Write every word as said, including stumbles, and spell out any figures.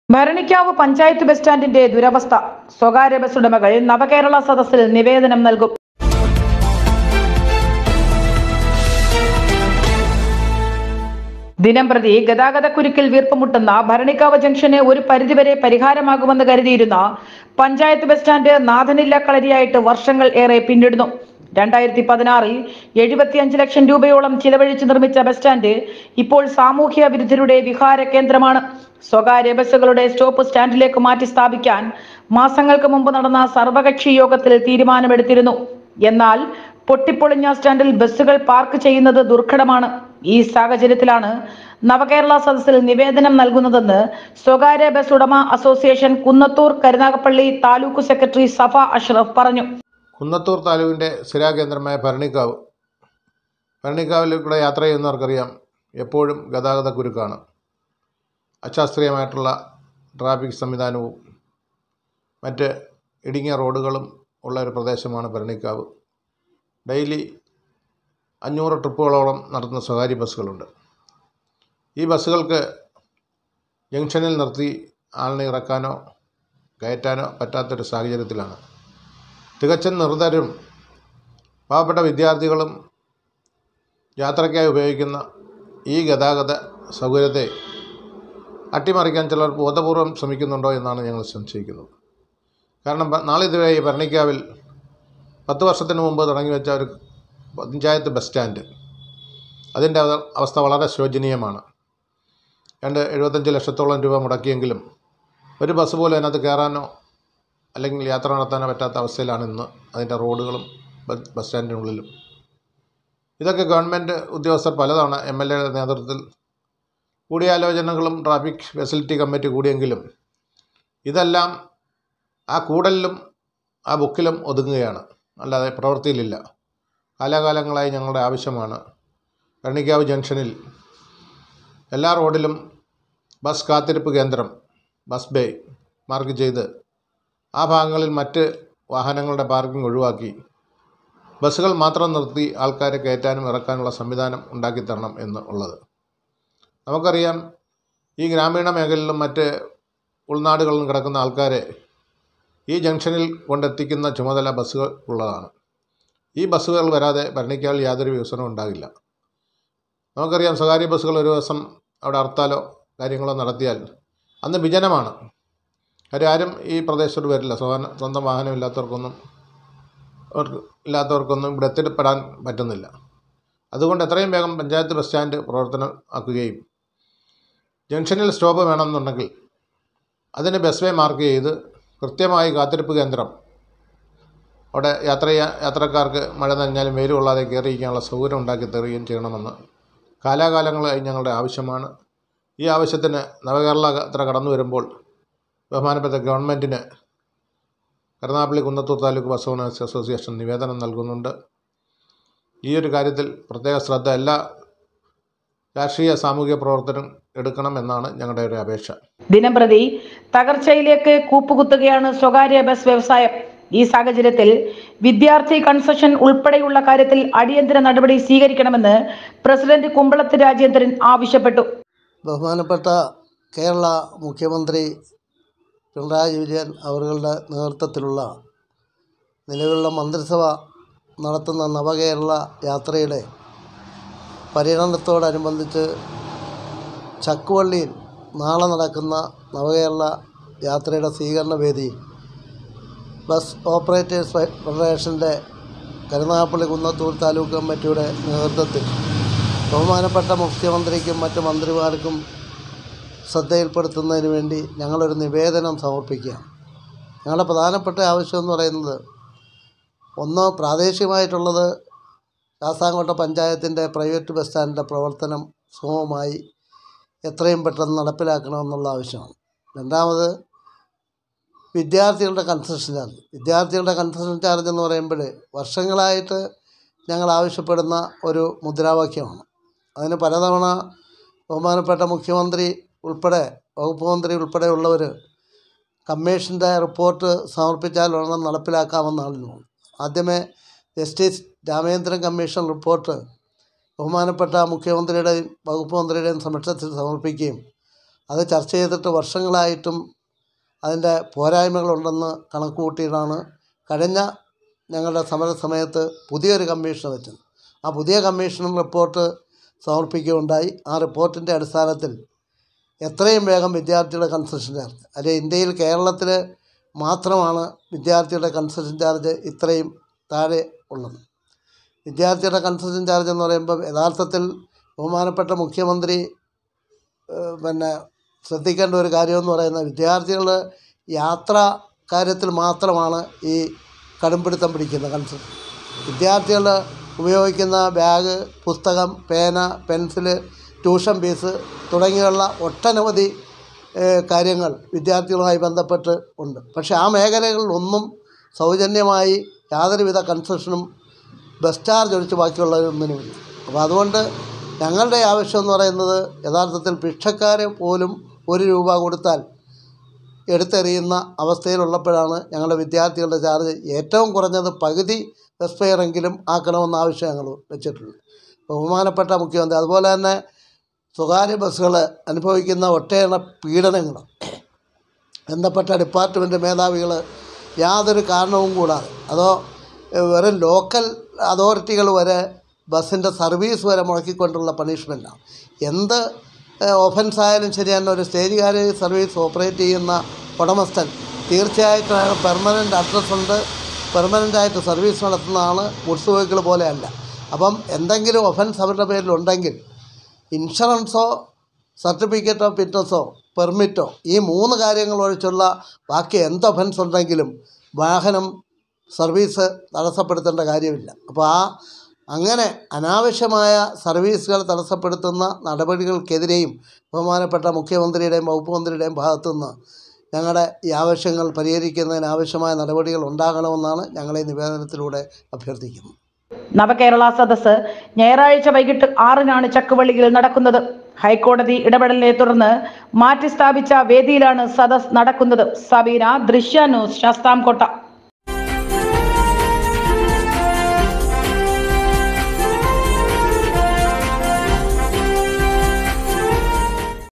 Bharanikkavu panchayat bus സ്റ്റാൻഡിന്റെ ദുരവസ്ഥ. സ്വകാര്യ bus ഉടമകൾ നവകേരള സദസ്സിൽ നിവേദനം നൽകും. ദിനംപ്രതി ഗതാഗതക്കുരുക്കിൽ വീർപ്പുമുട്ടുന്ന ഭരണിക്കാവ് ജംഗ്ഷന് ഒരു പരിധിവരെ പരിഹാരമാകുമെന്ന് കരുതിയിരുന്ന പഞ്ചായത്ത് ബസ് സ്റ്റാൻഡ് നാഥനില്ല കളരിയായിട്ട് വർഷങ്ങൾ ഏറെ പിന്നിടുന്നു. രണ്ടായിരത്തി പതിനാറിൽ എഴുപത്തിയഞ്ച് ലക്ഷം രൂപയോളം ചിലവഴിച്ച് നിർമ്മിച്ച ബസ് സ്റ്റാൻഡ് ഇപ്പോൾ സാമൂഹ്യ വിരുദ്ധരുടെ വിഹാര കേന്ദ്രമാണ്. സ്വകാര്യ ബസ്സുകളുടെ സ്റ്റോപ്പ് സ്റ്റാൻഡിലേക്ക് മാറ്റി സ്ഥാപിക്കാൻ മാസങ്ങൾക്ക് മുമ്പ് നടന്ന സർവകക്ഷി യോഗത്തിൽ തീരുമാനമെടുത്തിരുന്നു. എന്നാൽ പൊട്ടിപ്പൊളിഞ്ഞ സ്റ്റാൻഡിൽ ബസ്സുകൾ പാർക്ക് ചെയ്യുന്നത് ദുർഘടമാണ്. ഈ സാഹചര്യത്തിലാണ് നവകേരള സദസ്സിൽ നിവേദനം നൽകുന്നതെന്ന് സ്വകാര്യ ബസ് ഉടമ അസോസിയേഷൻ കുന്നത്തൂർ കരുനാഗപ്പള്ളി താലൂക്ക് സെക്രട്ടറി സഫ അഷ്റഫ് പറഞ്ഞു. കുന്നത്തൂർ താലൂക്കിൻ്റെ സ്ഥിരാകേന്ദ്രമായ ഭരണിക്കാവ് ഭരണിക്കാവിലൂടെ യാത്ര ചെയ്യുന്നവർക്കറിയാം, എപ്പോഴും ഗതാഗത കുരുക്കാണ്. അശാസ്ത്രീയമായിട്ടുള്ള ട്രാഫിക് സംവിധാനവും മറ്റ് ഇടുങ്ങിയ റോഡുകളും ഉള്ള ഒരു പ്രദേശമാണ് ഭരണിക്കാവ്. ഡെയിലി അഞ്ഞൂറ് ട്രിപ്പുകളോളം നടത്തുന്ന സ്വകാര്യ ബസ്സുകളുണ്ട്. ഈ ബസ്സുകൾക്ക് ജംഗ്ഷനിൽ നിർത്തി ആളിനെ ഇറക്കാനോ കയറ്റാനോ പറ്റാത്തൊരു സാഹചര്യത്തിലാണ്. തികച്ചും നിർദ്ധരും പാവപ്പെട്ട വിദ്യാർത്ഥികളും യാത്രയ്ക്കായി ഉപയോഗിക്കുന്ന ഈ ഗതാഗത സൗകര്യത്തെ അട്ടിമറിക്കാൻ ചിലർ ബോധപൂർവം ശ്രമിക്കുന്നുണ്ടോ എന്നാണ് ഞങ്ങൾ സംശയിക്കുന്നത്. കാരണം നാളിതുവരെ ഈ ഭരണിക്കാവിൽ പത്ത് വർഷത്തിന് മുമ്പ് തുടങ്ങി വെച്ച ഒരു പഞ്ചായത്ത് ബസ് സ്റ്റാൻഡ്, അതിൻ്റെ അവസ്ഥ വളരെ ശോചനീയമാണ്. രണ്ട് എഴുപത്തഞ്ച് ലക്ഷത്തോളം രൂപ മുടക്കിയെങ്കിലും ഒരു ബസ് പോലും അതിനകത്ത് കയറാനോ അല്ലെങ്കിൽ യാത്ര നടത്താനോ പറ്റാത്ത അവസ്ഥയിലാണ് ഇന്ന് അതിൻ്റെ റോഡുകളും ബസ് സ്റ്റാൻഡിനുള്ളിലും. ഇതൊക്കെ ഗവൺമെൻറ് ഉദ്യോഗസ്ഥർ പലതവണ എം എൽ എയുടെ നേതൃത്വത്തിൽ കൂടിയാലോചനകളും ട്രാഫിക് ഫെസിലിറ്റി കമ്മിറ്റി കൂടിയെങ്കിലും ഇതെല്ലാം ആ കൂടലിലും ആ ബുക്കിലും ഒതുങ്ങുകയാണ്, അല്ലാതെ പ്രവൃത്തിയിലില്ല. കാലാകാലങ്ങളായി ഞങ്ങളുടെ ആവശ്യമാണ് ഭരണിക്കാവ് ജംഗ്ഷനിൽ എല്ലാ റോഡിലും ബസ് കാത്തിരിപ്പ് കേന്ദ്രം, ബസ് ബേ മാർക്ക് ചെയ്ത് ആ ഭാഗങ്ങളിൽ മറ്റ് വാഹനങ്ങളുടെ പാർക്കിംഗ് ഒഴിവാക്കി ബസ്സുകൾ മാത്രം നിർത്തി ആൾക്കാരെ കയറ്റാനും ഇറക്കാനുള്ള സംവിധാനം ഉണ്ടാക്കിത്തരണം എന്ന് ഉള്ളത്. നമുക്കറിയാം, ഈ ഗ്രാമീണ മേഖലയിലും മറ്റ് ഉൾനാടുകളിലും കിടക്കുന്ന ആൾക്കാരെ ഈ ജംഗ്ഷനിൽ കൊണ്ടെത്തിക്കുന്ന ചുമതല ബസ്സുകൾ ഉള്ളതാണ്. ഈ ബസ്സുകൾ വരാതെ ഭരണിക്കാവിൽ യാതൊരു വികസനവും ഉണ്ടാകില്ല. നമുക്കറിയാം, സ്വകാര്യ ബസ്സുകൾ ഒരു ദിവസം അവിടെ ഹർത്താലോ കാര്യങ്ങളോ നടത്തിയാൽ അന്ന് വിജനമാണ്. കാര്യം ആരും ഈ പ്രദേശത്തോട് വരില്ല. സ്വന്തം വാഹനം ഇല്ലാത്തവർക്കൊന്നും അവർക്ക് ഇല്ലാത്തവർക്കൊന്നും ഇവിടെ എത്തിപ്പെടാൻ പറ്റുന്നില്ല. അതുകൊണ്ട് എത്രയും വേഗം പഞ്ചായത്ത് ബസ് സ്റ്റാൻഡ് പ്രവർത്തനം ആക്കുകയും ജംഗ്ഷനിൽ സ്റ്റോപ്പ് വേണമെന്നുണ്ടെങ്കിൽ അതിന് ബസ് വേ മാർക്ക് ചെയ്ത് കൃത്യമായി കാത്തിരിപ്പ് കേന്ദ്രം, അവിടെ യാത്ര ചെയ്യാൻ യാത്രക്കാർക്ക് മഴ നനഞ്ഞാലും വെയിൽ കൊള്ളാതെ കയറിയിരിക്കാനുള്ള സൗകര്യം ഉണ്ടാക്കി തരികയും ചെയ്യണമെന്ന് കാലാകാലങ്ങളായി ഞങ്ങളുടെ ആവശ്യമാണ്. ഈ ആവശ്യത്തിന് നവകേരള യാത്ര കടന്നു വരുമ്പോൾ ബഹുമാനപ്പെട്ട ഗവൺമെൻറ്റിന് Karunagappally Kunnathur taluk bus owners association നിവേദനം നൽകുന്നുണ്ട്. ഈ ഒരു കാര്യത്തിൽ പ്രത്യേക ശ്രദ്ധ എല്ലാ രാഷ്ട്രീയ സാമൂഹിക പ്രവർത്തനം എടുക്കണം എന്നാണ് ഞങ്ങളുടെ ഒരു അപേക്ഷ. ദിനംപ്രതി തകർച്ചയിലേക്ക് കൂപ്പുകുത്തുകയാണ് സ്വകാര്യ ബസ് വ്യവസായം. ഈ സാഹചര്യത്തിൽ വിദ്യാർത്ഥി കൺസെഷൻ ഉൾപ്പെടെയുള്ള കാര്യത്തിൽ അടിയന്തര നടപടി സ്വീകരിക്കണമെന്ന് പ്രസിഡന്റ് കുമ്പളത്ത് രാജേന്ദ്രൻ ആവശ്യപ്പെട്ടു. ബഹുമാനപ്പെട്ട കേരള മുഖ്യമന്ത്രി പിണറായി വിജയൻ അവരുടെ നേതൃത്വത്തിലുള്ള നിലവിലുള്ള മന്ത്രിസഭ നടത്തുന്ന നവകേരള യാത്രയുടെ പര്യടനത്തോടനുബന്ധിച്ച് ചക്കുവള്ളിയിൽ നാളെ നടക്കുന്ന നവകേരള യാത്രയുടെ സ്വീകരണ വേദിയിൽ ബസ് ഓപ്പറേറ്റേഴ്സ് ഫെഡറേഷൻ്റെ കരുനാഗപ്പള്ളി കുന്നത്തൂർ താലൂക്ക് കമ്മിറ്റിയുടെ നേതൃത്വത്തിൽ ബഹുമാനപ്പെട്ട മുഖ്യമന്ത്രിക്കും മറ്റ് മന്ത്രിമാർക്കും ശ്രദ്ധയിൽപ്പെടുത്തുന്നതിന് വേണ്ടി ഞങ്ങളൊരു നിവേദനം സമർപ്പിക്കുകയാണ്. ഞങ്ങളുടെ പ്രധാനപ്പെട്ട ആവശ്യം എന്ന് പറയുന്നത്, ഒന്ന് പ്രാദേശികമായിട്ടുള്ളത് ശാസ്താംകോട്ട പഞ്ചായത്തിൻ്റെ പ്രൈവറ്റ് ബസ് സ്റ്റാൻഡിൻ്റെ പ്രവർത്തനം സുഗമമായി എത്രയും പെട്ടെന്ന് നടപ്പിലാക്കണമെന്നുള്ള ആവശ്യമാണ്. രണ്ടാമത് വിദ്യാർത്ഥികളുടെ കൺസെഷൻ ചാർജ്. വിദ്യാർത്ഥികളുടെ കൺസെഷൻ ചാർജ് എന്ന് പറയുമ്പോൾ വർഷങ്ങളായിട്ട് ഞങ്ങൾ ആവശ്യപ്പെടുന്ന ഒരു മുദ്രാവാക്യമാണ്. അതിന് പലതവണ ബഹുമാനപ്പെട്ട മുഖ്യമന്ത്രി ഉൾപ്പെടെ വകുപ്പ് മന്ത്രി ഉൾപ്പെടെയുള്ളവർ കമ്മീഷൻ്റെ റിപ്പോർട്ട് സമർപ്പിച്ചാൽ ഉടനെ നടപ്പിലാക്കാമെന്നാണ്. ആദ്യമേ ജസ്റ്റിസ് രാമേന്ദ്രൻ കമ്മീഷൻ റിപ്പോർട്ട് ബഹുമാനപ്പെട്ട മുഖ്യമന്ത്രിയുടെയും വകുപ്പ് മന്ത്രിയുടെയും സമക്ഷത്തിൽ സമർപ്പിക്കുകയും അത് ചർച്ച ചെയ്തിട്ട് വർഷങ്ങളായിട്ടും അതിൻ്റെ പോരായ്മകളുണ്ടെന്ന് കണക്ക് കൂട്ടിയിട്ടാണ് കഴിഞ്ഞ ഞങ്ങളുടെ സമര സമയത്ത് പുതിയൊരു കമ്മീഷൻ വെച്ചത്. ആ പുതിയ കമ്മീഷനും റിപ്പോർട്ട് സമർപ്പിക്കുകയുണ്ടായി. ആ റിപ്പോർട്ടിൻ്റെ അടിസ്ഥാനത്തിൽ എത്രയും വേഗം വിദ്യാർത്ഥിയുടെ കൺസെഷൻ ചാർജ്, അല്ലെ ഇന്ത്യയിൽ കേരളത്തിൽ മാത്രമാണ് വിദ്യാർത്ഥിയുടെ കൺസെഷൻ ചാർജ് ഇത്രയും താഴെ ഉള്ളത്. വിദ്യാർത്ഥിയുടെ കൺസെഷൻ ചാർജ് എന്ന് പറയുമ്പോൾ യഥാർത്ഥത്തിൽ ബഹുമാനപ്പെട്ട മുഖ്യമന്ത്രി പിന്നെ ശ്രദ്ധിക്കേണ്ട ഒരു കാര്യമെന്ന് പറയുന്നത് വിദ്യാർത്ഥികൾ യാത്രാ കാര്യത്തിൽ മാത്രമാണ് ഈ കടുംപിടുത്തം പിടിക്കുന്ന കൺസെഷൻ. വിദ്യാർത്ഥികൾ ഉപയോഗിക്കുന്ന ബാഗ്, പുസ്തകം, പേന, പെൻസില്, ട്യൂഷൻ ഫീസ് തുടങ്ങിയുള്ള ഒട്ടനവധി കാര്യങ്ങൾ വിദ്യാർത്ഥികളുമായി ബന്ധപ്പെട്ട് ഉണ്ട്. പക്ഷേ ആ മേഖലകളിലൊന്നും സൗജന്യമായി യാതൊരുവിധ കൺസെഷനും ബസ് ചാർജ് ഒഴിച്ച് ബാക്കിയുള്ളതൊന്നിനുമില്ല. അപ്പോൾ അതുകൊണ്ട് ഞങ്ങളുടെ ആവശ്യം എന്ന് പറയുന്നത് യഥാർത്ഥത്തിൽ ഭിക്ഷക്കാരെ പോലും ഒരു രൂപ കൊടുത്താൽ എടുത്തെറിയുന്ന അവസ്ഥയിലുള്ളപ്പോഴാണ് ഞങ്ങളുടെ വിദ്യാർത്ഥികളുടെ ചാർജ് ഏറ്റവും കുറഞ്ഞത് പകുതി ബസ് ഫെയറെങ്കിലും ആക്കണമെന്ന ആവശ്യം ഞങ്ങൾ വെച്ചിട്ടുള്ളത്. ബഹുമാനപ്പെട്ട മുഖ്യമന്ത്രി അതുപോലെ തന്നെ സ്വകാര്യ ബസ്സുകൾ അനുഭവിക്കുന്ന ഒട്ടേറെ പീഡനങ്ങൾ ബന്ധപ്പെട്ട ഡിപ്പാർട്ട്മെൻറ്റ് മേധാവികൾ യാതൊരു കാരണവും കൂടാതെ, അതോ വെറും ലോക്കൽ അതോറിറ്റികൾ വരെ ബസ്സിൻ്റെ സർവീസ് വരെ മുടക്കിക്കൊണ്ടുള്ള പണിഷ്മെൻറ്റാണ്. എന്ത് ഒഫൻസ് ആയാലും ശരി തന്നെ ഒരു സ്റ്റേജ് കാരേജ് സർവീസ് ഓപ്പറേറ്റ് ചെയ്യുന്ന ഉടമസ്ഥൻ തീർച്ചയായിട്ടും അയാൾ പെർമനൻ്റ് അഡ്രസ്സുണ്ട്, പെർമനൻ്റായിട്ട് സർവീസ് നടത്തുന്നതാണ്. ഗുഡ്സ് വെഹിക്കിൾ പോലെയല്ല. അപ്പം എന്തെങ്കിലും ഒഫൻസ് അവരുടെ പേരിലുണ്ടെങ്കിൽ ഇൻഷുറൻസോ സർട്ടിഫിക്കറ്റ് ഓഫ് ഫിറ്റ്നസോ പെർമിറ്റോ ഈ മൂന്ന് കാര്യങ്ങൾ ഒഴിച്ചുള്ള ബാക്കി എന്ത് ഒഫൻസ് ഉണ്ടെങ്കിലും വാഹനം സർവീസ് തടസ്സപ്പെടുത്തേണ്ട കാര്യമില്ല. അപ്പോൾ ആ അങ്ങനെ അനാവശ്യമായ സർവീസുകൾ തടസ്സപ്പെടുത്തുന്ന നടപടികൾക്കെതിരെയും ബഹുമാനപ്പെട്ട മുഖ്യമന്ത്രിയുടെയും വകുപ്പ് മന്ത്രിയുടെയും ഭാഗത്തുനിന്ന് ഞങ്ങളുടെ ഈ ആവശ്യങ്ങൾ പരിഹരിക്കുന്നതിന് ആവശ്യമായ നടപടികൾ ഉണ്ടാകണമെന്നാണ് ഞങ്ങൾ ഈ നിവേദനത്തിലൂടെ അഭ്യർത്ഥിക്കുന്നത്. നവകേരള സദസ്സ് ഞായറാഴ്ച വൈകിട്ട് ആറിനാണ് ചക്കുവള്ളിയിൽ നടക്കുന്നത്. ഹൈക്കോടതി ഇടപെടലിനെ തുടർന്ന് മാറ്റി സ്ഥാപിച്ച വേദിയിലാണ് സദസ് നടക്കുന്നത്. സബീന, ദൃശ്യ ന്യൂസ്, ശാസ്താംകോട്ട.